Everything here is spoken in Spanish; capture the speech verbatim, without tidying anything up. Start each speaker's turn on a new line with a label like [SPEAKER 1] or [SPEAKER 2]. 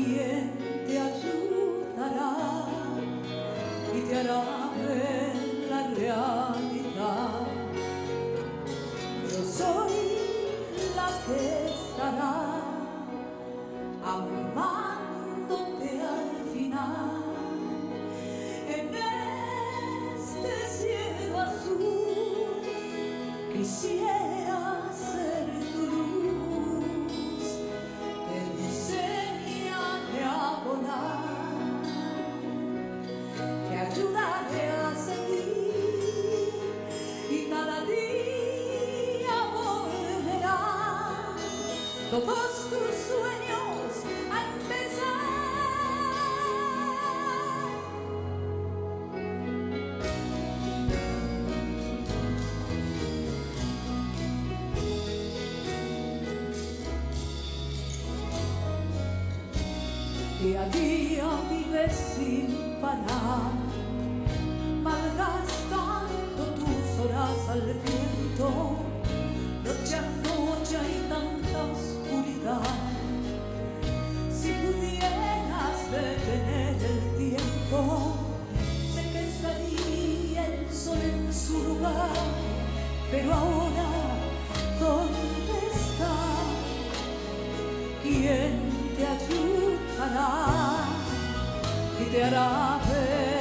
[SPEAKER 1] ¿Quién te ayudará y te hará ver la realidad? Yo soy la que estará amándote al final. En este cielo azul quisiera ser tu luz, te enseñaré a volar, te ayudaré a seguir y cada día volverán todos tus sueños a empezar. Día a día vives sin parar, malgastando tus horas al viento. Noche a noche hay tanta oscuridad. Si pudieras detener el tiempo, sé que estaría el sol en su lugar. Pero ahora, ¿dónde está? ¿Quién te ayudará y te hará ver